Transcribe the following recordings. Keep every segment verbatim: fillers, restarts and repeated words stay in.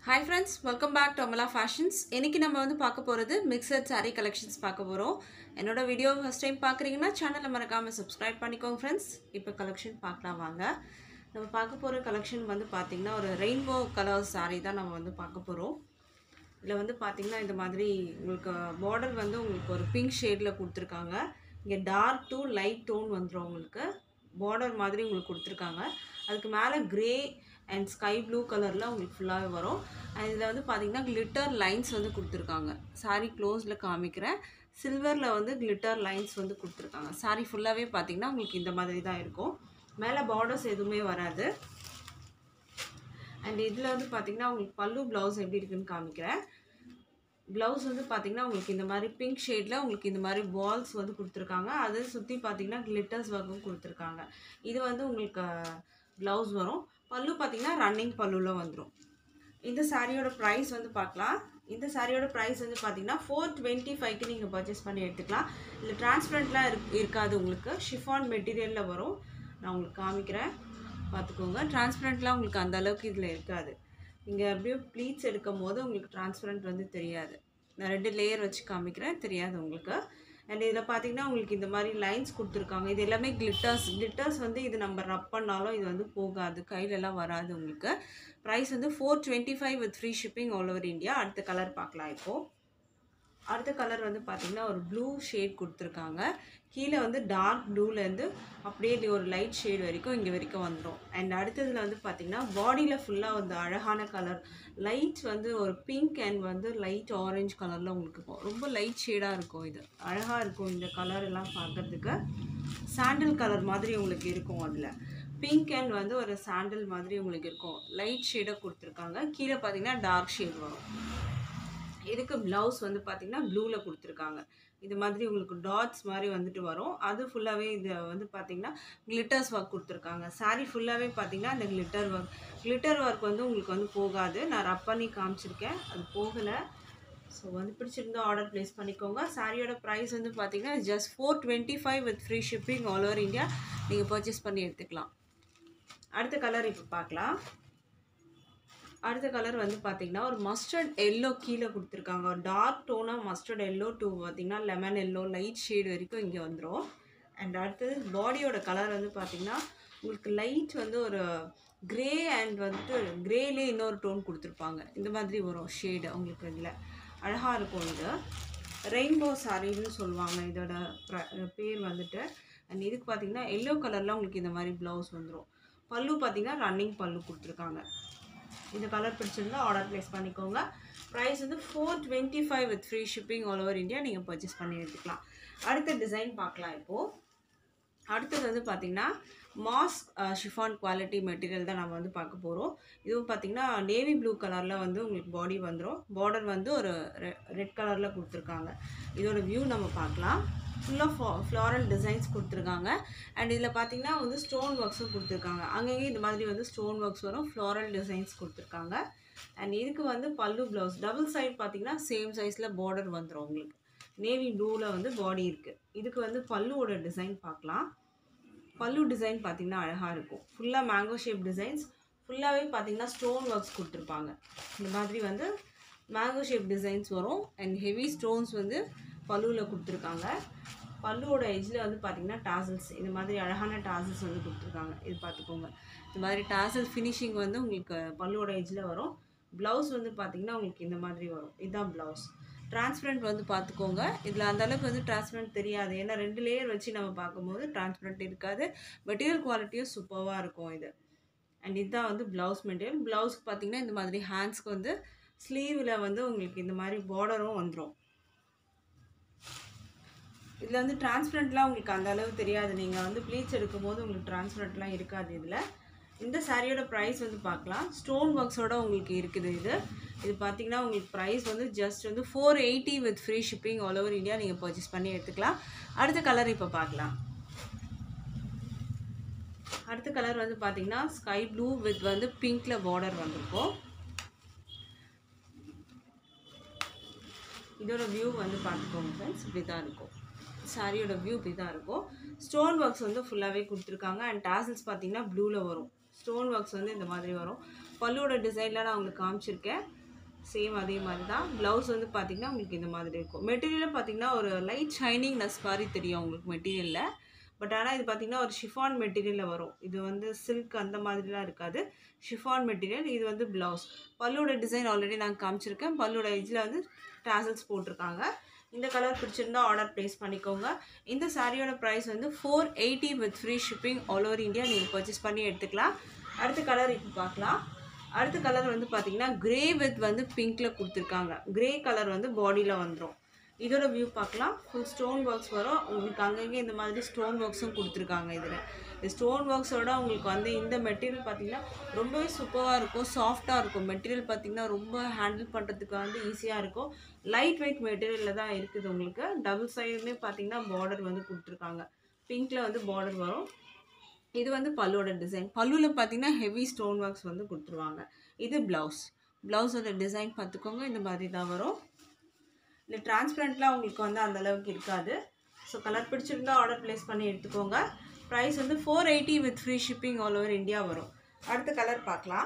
Hi friends, welcome back to Amala Fashions. இன்னைக்கு நம்ம வந்து பார்க்க போறது mixed saree collections பார்க்க போறோம். என்னோட வீடியோ ஃபர்ஸ்ட் டைம் பார்க்கறீங்கன்னா சேனலை மறக்காம subscribe பண்ணிக்கோங்க friends. இப்போ collection பார்க்கலாம் வாங்க. நம்ம பார்க்க போற collection வந்து பாத்தீங்கன்னா ஒரு rainbow color saree தான் நம்ம வந்து பார்க்க போறோம். இதுல வந்து பாத்தீங்கன்னா இந்த மாதிரி உங்களுக்கு border வந்து உங்களுக்கு ஒரு pink shadeல கொடுத்திருக்காங்க. இங்க dark to light tone வந்துரும் உங்களுக்கு. border மாதிரி உங்களுக்கு கொடுத்திருக்காங்க. அதுக்கு மேல grey and sky blue கலர்ல உங்களுக்கு ஃபுல்லாவே வரும். and இதுல வந்து பாத்தீங்கன்னா glitter lines வந்து கொடுத்திருக்காங்க. saree க்ளோஸ்ல காமிக்கிறேன். சில்வர்ல வந்து glitter lines வந்து கொடுத்திருக்காங்க. saree ஃபுல்லாவே பாத்தீங்கன்னா உங்களுக்கு இந்த மாதிரி தான் இருக்கும். மேல borders எதுவுமே வராது. and இதுல வந்து பாத்தீங்கன்னா உங்களுக்கு பல்லு blouse எப்படி இருக்குன்னு காமிக்கிறேன். blouse வந்து பாத்தீங்கன்னா உங்களுக்கு இந்த மாதிரி pink shadeல உங்களுக்கு இந்த மாதிரி balls வந்து கொடுத்திருக்காங்க. அது சுத்தி பாத்தீங்கன்னா glitters work கொடுத்திருக்காங்க. இது வந்து உங்களுக்கு blouse வரும். பல்லு பாத்தீங்கன்னா ரன்னிங் பல்லுல வந்துரும். இந்த சாரியோட பிரைஸ் வந்து பார்க்கலாம். இந்த சாரியோட பிரைஸ் வந்து பாத்தீங்கன்னா four twenty-five க்கு நீங்க பர்சேஸ் பண்ணி எடுத்துக்கலாம். இது டிரான்ஸ்பரன்ட்லாம் இருக்காது உங்களுக்கு. chiffon மெட்டீரியல்ல வரும். நான் உங்களுக்கு காமிக்கிறேன். பாத்துக்கோங்க. டிரான்ஸ்பரன்ட்லாம் உங்களுக்கு அந்த அளவுக்கு இதுல இருக்காது. நீங்க அப்படியே ப்ளீட்ஸ் எடுக்கும்போது உங்களுக்கு டிரான்ஸ்பரன்ட் வந்து தெரியாது. நான் ரெண்டு லேயர் வச்சு காமிக்கிறேன். தெரியாது உங்களுக்கு. and இதல பாத்தீங்கன்னா உங்களுக்கு இந்த மாதிரி லைன்ஸ் கொடுத்திருக்காங்க. இது எல்லாமே glitters. glitters வந்து இது நம்ம ரப் பண்ணாலும் இது வந்து போகாது. கையில எல்லாம் வராது உங்களுக்கு. பிரைஸ் வந்து four twenty-five with free shipping all over India. அடுத்த கலர் பார்க்கலாம் இப்போ. அடுத்த கலர் வந்து பாத்தீங்கன்னா ஒரு ப்ளூ ஷேட் கொடுத்திருக்காங்க. கீழ வந்து டார்க் ப்ளூல இருந்து அப்படியே ஒரு லைட் ஷேட் வரைக்கும் இங்க வரைக்கும் வந்துரும். and அடுத்ததுல வந்து பாத்தீங்கன்னா பாடியில ஃபுல்லா வந்து அழகான கலர் லைட் வந்து ஒரு பிங்க் and வந்து லைட் ஆரஞ்சு கலர்ல உங்களுக்கு இருக்கும். ரொம்ப லைட் ஷேடா இருக்கும் இது. அழகா இருக்கும் இந்த கலர் எல்லாம் பார்க்கிறதுக்கு. சாண்டல் கலர் மாதிரி உங்களுக்கு இருக்கும் அதுல. பிங்க் and வந்து ஒரு சாண்டல் மாதிரி உங்களுக்கு இருக்கும். லைட் ஷேடா கொடுத்திருக்காங்க. கீழ பாத்தீங்கன்னா டார்க் ஷேட் வரும். இதுக்கு blouse வந்து பாத்தீங்கன்னா ப்ளூல கொடுத்திருக்காங்க. இது மாதிரி உங்களுக்கு டாட்ஸ் மாதிரி வந்துட்டு வரும். அது ஃபுல்லாவே இது வந்து பாத்தீங்கன்னா glitters work கொடுத்திருக்காங்க. saree ஃபுல்லாவே பாத்தீங்கன்னா அந்த glitter work. glitter work வந்து உங்களுக்கு வந்து போகாது. நான் ரப் பண்ணி காமிச்சிருக்கேன். அது போகல. சோ வந்து பிடிச்சிருந்தா ஆர்டர் பிளேஸ் பண்ணிக்கோங்க. சாரியோட பிரைஸ் வந்து பாத்தீங்கன்னா just four twenty-five with free shipping all over India. நீங்க பர்சேஸ் பண்ணி எடுத்துக்கலாம். அடுத்த கலர் இப்போ பார்க்கலாம். அடுத்த கலர் வந்து பாத்தீங்கன்னா ஒரு மஸ்டர்ட் yellow கீழ கொடுத்திருக்காங்க. ஒரு டார்க் டோனா மஸ்டர்ட் yellow to பாத்தீங்கன்னா லெமன் yellow லைட் ஷேட் வரைக்கும் இங்க வந்துரும். and அடுத்து பாடியோட கலர் வந்து பாத்தீங்கன்னா உங்களுக்கு லைட் வந்து ஒரு கிரே and வந்து கிரேலே இன்னொரு டோன் கொடுத்திருப்பாங்க. இந்த மாதிரி வரும் ஷேட் உங்களுக்கு இதுல. அழகா இருக்கும் இது. ரெயின்போ சாரின்னு சொல்வாங்க இதோட பேர் வந்துட்டு. and இதுக்கு பாத்தீங்கன்னா yellow கலர்ல உங்களுக்கு இந்த மாதிரி blouse வந்துரும். பல்லு பாத்தீங்கன்னா ரன்னிங் பல்லு கொடுத்திருக்காங்க. இந்த கலர் பிடிச்சிருந்தா ஆர்டர் பிளேஸ் பண்ணிக்கோங்க. பிரைஸ் வந்து four twenty-five with free shipping all over India. நீங்க பர்சேஸ் பண்ணி எடுத்துக்கலாம். அடுத்த டிசைன் பார்க்கலாம் இப்போ. அடுத்தது வந்து பாத்தீங்கன்னா மாஸ்க் chiffon குவாலிட்டி மெட்டீரியல் தான் நம்ம வந்து பார்க்க போறோம். இதுவும் பாத்தீங்கன்னா நேவி ப்ளூ கலர்ல வந்து உங்களுக்கு பாடி வந்துரும். border வந்து ஒரு ரெட் கலர்ல கொடுத்திருக்காங்க. இதோட வியூ நம்ம பார்க்கலாம். full of floral designs கொடுத்திருக்காங்க. and இதுல பாத்தீங்கன்னா வந்து stone works கொடுத்திருக்காங்க. அங்கங்க இந்த மாதிரி வந்து stone works வரும். floral designs கொடுத்திருக்காங்க. and இதுக்கு வந்து பல்லு blouse double side பாத்தீங்கன்னா சேம் சைஸ்ல border வந்துரும் உங்களுக்கு. நேவி ப்ளூல வந்து பாடி இருக்கு. இதுக்கு வந்து பல்லுவோட டிசைன் பார்க்கலாம். பல்லு டிசைன் பாத்தீங்கன்னா அழகா இருக்கும். ஃபுல்லா மேங்கோ ஷேப் டிசைன்ஸ். ஃபுல்லாவே பாத்தீங்கன்னா ஸ்டோன் வர்க்ஸ் கொடுத்திருப்பாங்க. இந்த மாதிரி வந்து மேங்கோ ஷேப் டிசைன்ஸ் வரும். and heavy stones வந்து பல்லுல கொடுத்திருக்காங்க. பல்லுவோட எட்ஜ்ல வந்து பாத்தீங்கன்னா டாசல்ஸ் இந்த மாதிரி அழகான டாசல்ஸ் வந்து கொடுத்திருக்காங்க. இது பாத்துக்கோங்க. இந்த மாதிரி டாசல் ஃபினிஷிங் வந்து உங்களுக்கு பல்லுவோட எட்ஜ்ல வரும். blouse வந்து பாத்தீங்கன்னா உங்களுக்கு இந்த மாதிரி வரும். இதுதான் blouse. டிரான்ஸ்பரன்ட் வந்து பாத்துக்கோங்க. இதுல அந்த அளவுக்கு வந்து டிரான்ஸ்பரன்ட் தெரியாது. ஏன்னா ரெண்டு லேயர் வச்சு நம்ம பாக்கும்போது டிரான்ஸ்பரன்ட் இருக்காது. மெட்டீரியல் குவாலிட்டியும் சூப்பரா இருக்கும் இது. and இதுதான் வந்து blouse மெட்டீரியல். blouse பாத்தீங்கன்னா இந்த மாதிரி ஹேண்ட்ஸ்க்கு வந்து ஸ்லீவ்ல வந்து உங்களுக்கு இந்த மாதிரி borderரும் வந்துரும். இதுல வந்து டிரான்ஸ்பரன்ட்லாம் உங்களுக்கு அந்த அளவு தெரியாது. நீங்க வந்து ப்ளீட்ஸ் எடுக்கும்போது உங்களுக்கு டிரான்ஸ்பரன்ட்லாம் இருக்காது இதுல. இந்த சாரியோட பிரைஸ் வந்து பார்க்கலாம். ஸ்டோன் வர்க்ஸோட உங்களுக்கு இருக்குது இது. இது பாத்தீங்கன்னா உங்களுக்கு பிரைஸ் வந்து ஜஸ்ட் வந்து four eighty with free shipping all over India. நீங்க பர்சேஸ் பண்ணி எடுத்துக்கலாம். அடுத்த கலர் இப்ப பார்க்கலாம். அடுத்த கலர் வந்து பாத்தீங்கன்னா ஸ்கை ப்ளூ with வந்து பிங்க்ல border வந்திருக்கும். இதோட வியூ வந்து பாத்துக்கோங்க फ्रेंड्स. இப்படி தான் இருக்கும். சாரியோட வியூ இப்படி தான் இருக்கும். ஸ்டோன் வர்க்ஸ் வந்து ஃபுல்லாவே கொடுத்திருக்காங்க. and tassels பாத்தீங்கன்னா ப்ளூல வரும். ஸ்டோன் வர்க்ஸ் வந்து இந்த மாதிரி வரும். பல்லுவோட டிசைனில் நான் உங்களுக்கு காமிச்சிருக்கேன். சேம் அதே மாதிரி தான். ப்ளவுஸ் வந்து பார்த்திங்கன்னா உங்களுக்கு இந்த மாதிரி இருக்கும். மெட்டீரியல் பார்த்திங்கன்னா ஒரு லைட் ஷைனிங்னஸ் மாதிரி தெரியும் உங்களுக்கு மெட்டீரியலில். பட் ஆனால் இது பார்த்திங்கன்னா ஒரு ஷிஃபான் மெட்டீரியலில் வரும். இது வந்து சில்க் அந்த மாதிரிலாம் இருக்காது. Chiffon material. இது வந்து ப்ளவுஸ். பல்லுவோட டிசைன் ஆல்ரெடி நான் காமிச்சிருக்கேன். பல்லுவோட எஜ்ஜில் வந்து டாசல்ஸ் போட்டிருக்காங்க. இந்த கலர் பிடிச்சிருந்தா ஆர்டர் ப்ளேஸ் பண்ணிக்கோங்க. இந்த சாரியோட ப்ரைஸ் வந்து four eighty with free shipping all over India நீங்கள் பர்ச்சேஸ் பண்ணி எடுத்துக்கலாம். அடுத்த கலர் இப்போ பார்க்கலாம். அடுத்த கலர் வந்து பார்த்திங்கன்னா கிரே வித் வந்து பிங்க்கில் கொடுத்துருக்காங்க. கிரே கலர் வந்து பாடியில் வந்துடும். இதோட வியூ பார்க்கலாம். ஃபுல் ஸ்டோன் ஒர்க்ஸ் வரும். உங்களுக்கு அங்கங்கே இந்த மாதிரி ஸ்டோன் ஒர்க்ஸும் கொடுத்துருக்காங்க. இதில் இந்த ஸ்டோன் ஒர்க்ஸோட உங்களுக்கு வந்து இந்த மெட்டீரியல் பார்த்திங்கன்னா ரொம்பவே சூப்பராக இருக்கும். சாஃப்டாக இருக்கும். மெட்டீரியல் பார்த்திங்கன்னா ரொம்ப ஹேண்டில் பண்ணுறதுக்கு வந்து ஈஸியாக இருக்கும். லைட் வெயிட் மெட்டீரியலில் தான் இருக்குது. உங்களுக்கு டபுள் சைடுமே பார்த்திங்கன்னா பார்டர் வந்து கொடுத்துருக்காங்க. பிங்க்கில் வந்து பார்டர் வரும். இது வந்து பல்லுவோட டிசைன். பல்லுவில் பார்த்திங்கன்னா ஹெவி ஸ்டோன் ஒர்க்ஸ் வந்து கொடுத்துருவாங்க. இது ப்ளவுஸ். ப்ளவுஸோட டிசைன் பார்த்துக்கோங்க. இந்த மாதிரி தான் வரும். இல்லை டிரான்ஸ்பரண்ட்லாம் உங்களுக்கு வந்து அந்தளவுக்கு இருக்காது. ஸோ கலர் பிடிச்சிருந்தா ஆர்டர் ப்ளேஸ் பண்ணி எடுத்துக்கோங்க. ப்ரைஸ் வந்து four eighty with free shipping all over India வரும். அடுத்த கலர் பார்க்கலாம்.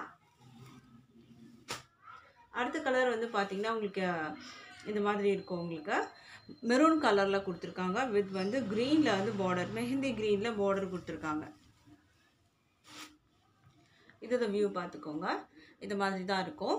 அடுத்த கலர் வந்து பார்த்திங்கன்னா உங்களுக்கு இந்த மாதிரி இருக்கும். உங்களுக்கு மெரூன் கலரில் கொடுத்துருக்காங்க. வித் வந்து க்ரீனில் வந்து பார்டர், மெஹந்தி க்ரீனில் பார்டர் கொடுத்துருக்காங்க. இதோட வியூ பார்த்துக்கோங்க. இந்த மாதிரி தான் இருக்கும்.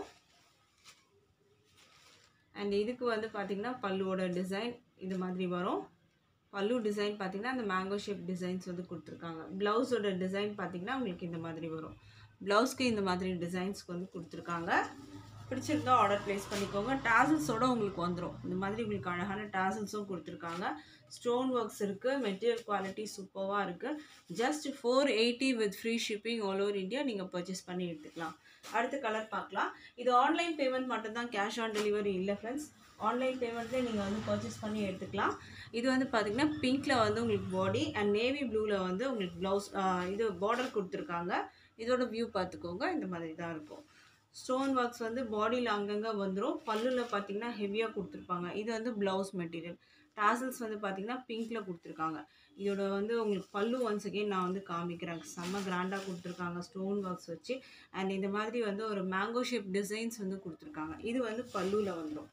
அண்ட் இதுக்கு வந்து பார்த்திங்கன்னா பல்லுவோட டிசைன் இது மாதிரி வரும். பல்லு டிசைன் பார்த்திங்கன்னா அந்த மேங்கோ ஷேப் டிசைன்ஸ் வந்து கொடுத்துருக்காங்க. ப்ளவுஸோட டிசைன் பார்த்திங்கன்னா உங்களுக்கு இந்த மாதிரி வரும். ப்ளவுஸ்க்கு இந்த மாதிரி டிசைன்ஸ்க்கு வந்து கொடுத்துருக்காங்க. பிடிச்சிருந்தா ஆர்டர் ப்ளேஸ் பண்ணிக்கோங்க. டாசல்ஸோட உங்களுக்கு வந்துடும். இந்த மாதிரி உங்களுக்கு அழகான டாசல்ஸும் கொடுத்துருக்காங்க. ஸ்டோன் ஒர்க்ஸ் இருக்குது. மெட்டீரியல் குவாலிட்டி சூப்பராக இருக்குது. Just four eighty with free shipping all over India நீங்கள் பர்ச்சேஸ் பண்ணி எடுத்துக்கலாம். அடுத்த கலர் பார்க்கலாம். இது ஆன்லைன் பேமெண்ட் மட்டும்தான், கேஷ் ஆன் டெலிவரி இல்லை ஃப்ரெண்ட்ஸ். ஆன்லைன் பேமெண்ட்லேயே நீங்கள் வந்து பர்ச்சேஸ் பண்ணி எடுத்துக்கலாம். இது வந்து பார்த்திங்கன்னா பிங்க்கில் வந்து உங்களுக்கு பாடி அண்ட் நேவி ப்ளூவில் வந்து உங்களுக்கு ப்ளவுஸ் இது பார்டர் கொடுத்துருக்காங்க. இதோட வியூ பார்த்துக்கோங்க. இந்த மாதிரி தான் இருக்கும். ஸ்டோன் ஒர்க்ஸ் வந்து பாடியில் அங்கங்கே வந்துடும். பல்லுவில் பார்த்திங்கன்னா ஹெவியாக கொடுத்துருப்பாங்க. இது வந்து ப்ளவுஸ் மெட்டீரியல். டாசல்ஸ் வந்து பார்த்திங்கன்னா பிங்க்கில் கொடுத்துருக்காங்க. இதோட வந்து உங்களுக்கு பல்லு ஒன்ஸ் அகெயின் நான் வந்து காமிக்கிறேன். செம்ம கிராண்டாக கொடுத்துருக்காங்க ஸ்டோன் ஒர்க்ஸ் வச்சு. அண்ட் இந்த மாதிரி வந்து ஒரு மேங்கோ ஷேப் டிசைன்ஸ் வந்து கொடுத்துருக்காங்க. இது வந்து பல்லுவில் வந்துடும்.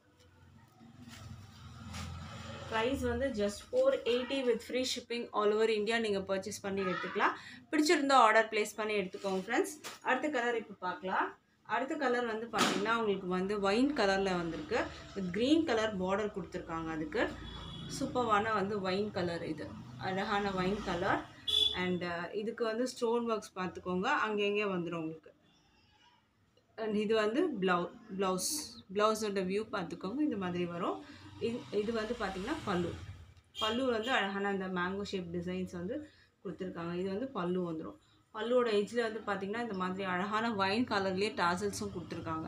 ப்ரைஸ் வந்து just four eighty with free shipping all over India நீங்கள் பர்ச்சேஸ் பண்ணி எடுத்துக்கலாம். பிடிச்சிருந்தா ஆர்டர் ப்ளேஸ் பண்ணி எடுத்துக்கோங்க ஃப்ரெண்ட்ஸ். அடுத்த கலர் இப்போ பார்க்கலாம். அடுத்த கலர் வந்து பார்த்திங்கன்னா உங்களுக்கு வந்து ஒயின் கலரில் வந்திருக்கு. வித் க்ரீன் கலர் பார்டர் கொடுத்துருக்காங்க. அதுக்கு சூப்பரான வந்து ஒயின் கலர். இது அழகான ஒயின் கலர். அண்ட் இதுக்கு வந்து ஸ்டோன் ஒர்க்ஸ் பார்த்துக்கோங்க. அங்கங்கே வந்துடும் உங்களுக்கு. அண்ட் இது வந்து ப்ளவு ப்ளவுஸ் ப்ளவுஸோட வியூ பார்த்துக்கோங்க. இந்த மாதிரி வரும். இது இது வந்து பார்த்திங்கன்னா பல்லு. பல்லு வந்து அழகான அந்த மேங்கோ ஷேப் டிசைன்ஸ் வந்து கொடுத்துருக்காங்க. இது வந்து பல்லு வந்துடும். பல்லுவோட எஜ்ஜில் வந்து பார்த்திங்கன்னா இந்த மாதிரி அழகான ஒயின் கலர்லேயே டாசல்ஸும் கொடுத்துருக்காங்க.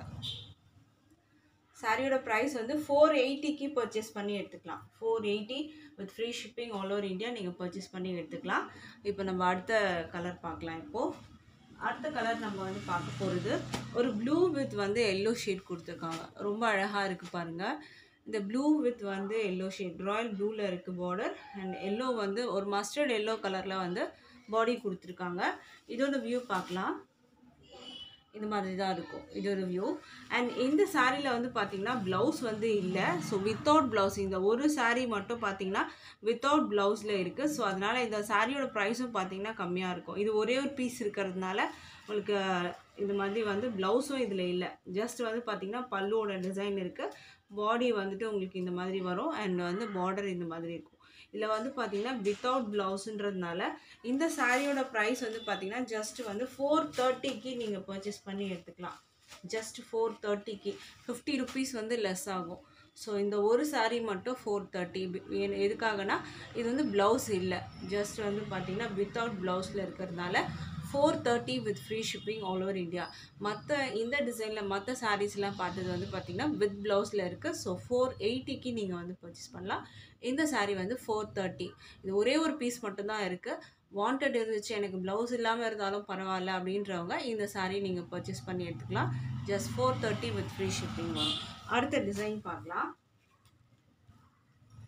சாரியோட ப்ரைஸ் வந்து ஃபோர் எயிட்டிக்கு பர்ச்சேஸ் பண்ணி எடுத்துக்கலாம். Four eighty with free shipping all over India நீங்கள் பர்ச்சேஸ் பண்ணி எடுத்துக்கலாம். இப்போ நம்ம அடுத்த கலர் பார்க்கலாம். இப்போது அடுத்த கலர் நம்ம வந்து பார்க்க போகிறது ஒரு ப்ளூ வித் வந்து எல்லோ ஷேட் கொடுத்துருக்காங்க. ரொம்ப அழகாக இருக்குது பாருங்கள். இந்த ப்ளூ வித் வந்து எல்லோ ஷேட், ராயல் ப்ளூவில் இருக்குது பார்டர். அண்ட் எல்லோ வந்து ஒரு மஸ்டர்ட் எல்லோ கலரில் வந்து பாடி கொடுத்துருக்காங்க. இதோட வியூ பார்க்கலாம். இந்த மாதிரி தான் இருக்கும் இதோட வியூ. அண்ட் இந்த சாரியில் வந்து பார்த்திங்கன்னா ப்ளவுஸ் வந்து இல்லை. ஸோ வித்தவுட் ப்ளவுஸ், இந்த ஒரு சாரீ மட்டும் பார்த்திங்கன்னா வித்தவுட் ப்ளவுஸில் இருக்குது. ஸோ அதனால் இந்த சாரியோட ப்ரைஸும் பார்த்திங்கன்னா கம்மியாக இருக்கும். இது ஒரே ஒரு பீஸ் இருக்கிறதுனால உங்களுக்கு இந்த மாதிரி வந்து ப்ளவுஸும் இதில் இல்லை. ஜஸ்ட் வந்து பார்த்திங்கன்னா பல்லுவோட டிசைன் இருக்குது. பாடி வந்துட்டு உங்களுக்கு இந்த மாதிரி வரும். அண்ட் வந்து பார்டர் இந்த மாதிரி இருக்கும். இதில் வந்து பார்த்திங்கன்னா வித்தவுட் ப்ளவுஸுன்றதுனால இந்த சாரியோட ப்ரைஸ் வந்து பார்த்திங்கன்னா ஜஸ்ட் வந்து ஃபோர் தேர்ட்டிக்கு நீங்கள் பர்ச்சேஸ் பண்ணி எடுத்துக்கலாம். ஜஸ்ட் ஃபோர் தேர்ட்டிக்கு ஃபிஃப்டி ருபீஸ் வந்து லெஸ் ஆகும். ஸோ இந்த ஒரு சாரீ மட்டும் ஃபோர் தேர்ட்டி. எதுக்காகனா இது வந்து ப்ளவுஸ் இல்லை. ஜஸ்ட் வந்து பார்த்திங்கன்னா வித்தவுட் ப்ளவுஸில் இருக்கிறதுனால four thirty with free shipping all over India. மற்ற இந்த டிசைனில் மற்ற சாரீஸ்லாம் பார்த்தது வந்து பார்த்திங்கன்னா வித் ப்ளவுஸில் இருக்குது. ஸோ ஃபோர் எயிட்டிக்கு நீங்கள் வந்து பர்ச்சேஸ் பண்ணலாம். இந்த சாரீ வந்து ஃபோர் தேர்ட்டி. இது ஒரே ஒரு பீஸ் மட்டும்தான் இருக்குது. வாண்டட் இருந்துச்சு, எனக்கு ப்ளவுஸ் இல்லாமல் இருந்தாலும் பரவாயில்ல அப்படின்றவங்க இந்த சாரீ நீங்கள் பர்ச்சேஸ் பண்ணி எடுத்துக்கலாம். Just four thirty with free shipping வரும். அடுத்த டிசைன் பார்க்கலாம்.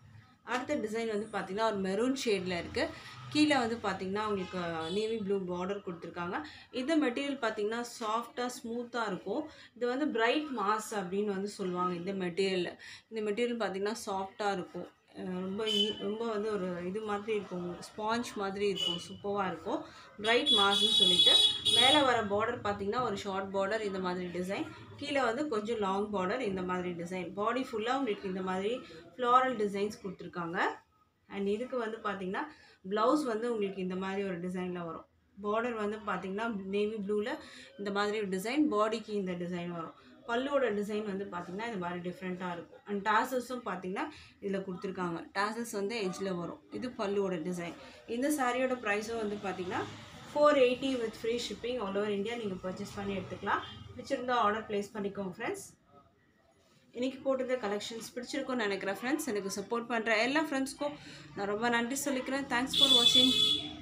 அடுத்த டிசைன் வந்து பார்த்திங்கன்னா ஒரு மெரூன் ஷேடில் இருக்குது. கீழே வந்து பார்த்திங்கன்னா உங்களுக்கு நேவி ப்ளூ பார்டர் கொடுத்துருக்காங்க. இந்த மெட்டீரியல் பார்த்திங்கன்னா சாஃப்டாக ஸ்மூத்தாக இருக்கும். இது வந்து பிரைட் மாஸ் அப்படின்னு வந்து சொல்லுவாங்க. இந்த மெட்டீரியல் இந்த மெட்டீரியல் பார்த்திங்கன்னா சாஃப்டாக இருக்கும். ரொம்ப ரொம்ப வந்து ஒரு இது மாதிரி இருக்கும், ஸ்பாஞ்ச் மாதிரி இருக்கும், சூப்பராக இருக்கும். பிரைட் மாஸ்ன்னு சொல்லிட்டு மேலே வர பார்டர் பார்த்திங்கன்னா ஒரு ஷார்ட் பார்டர் இந்த மாதிரி டிசைன், கீழே வந்து கொஞ்சம் லாங் பார்டர் இந்த மாதிரி டிசைன். பாடி ஃபுல்லாக உங்களுக்கு இந்த மாதிரி ஃப்ளாரல் டிசைன்ஸ் கொடுத்துருக்காங்க. அண்ட் இதுக்கு வந்து பார்த்திங்கன்னா ப்ளவுஸ் வந்து உங்களுக்கு இந்த மாதிரி ஒரு டிசைனில் வரும். பார்டர் வந்து பார்த்திங்கன்னா நேவி ப்ளூவில் இந்த மாதிரி ஒரு டிசைன், பாடிக்கு இந்த டிசைன் வரும். பல்லுவோட டிசைன் வந்து பார்த்திங்கன்னா இந்த மாதிரி டிஃப்ரெண்ட்டாக இருக்கும். அண்ட் டாசஸும் பார்த்திங்கன்னா இதில் கொடுத்துருக்காங்க. டாசஸ் வந்து எட்ஜில் வரும். இது பல்லுவோட டிசைன். இந்த சாரியோட ப்ரைஸும் வந்து பார்த்திங்கன்னா four eighty with free shipping all over India நீங்கள் பர்ச்சேஸ் பண்ணி எடுத்துக்கலாம். பிடிச்சிருந்தா ஆர்டர் ப்ளேஸ் பண்ணிக்கோங்க ஃப்ரெண்ட்ஸ். இன்றைக்கி போட்டது கலெக்ஷன்ஸ் பிடிச்சிருக்கும்னு நினைக்கிறேன் ஃப்ரெண்ட்ஸ். எனக்கு சப்போர்ட் பண்ணுற எல்லா ஃப்ரெண்ட்ஸ்க்கும் நான் ரொம்ப நன்றி சொல்லிக்கிறேன். தேங்க்ஸ் ஃபார் வாட்சிங்.